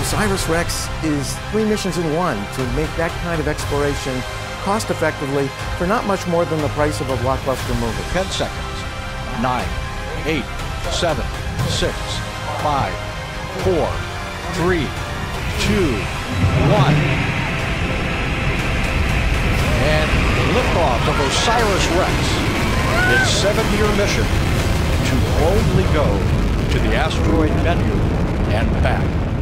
OSIRIS-REx is 3 missions in one to make that kind of exploration cost effectively for not much more than the price of a blockbuster movie. 10 seconds. 9, 8, 7, 6, 5, 4, 3, 2, 1. And liftoff of OSIRIS-REx, its 7-year mission to boldly go to the asteroid Bennu and back.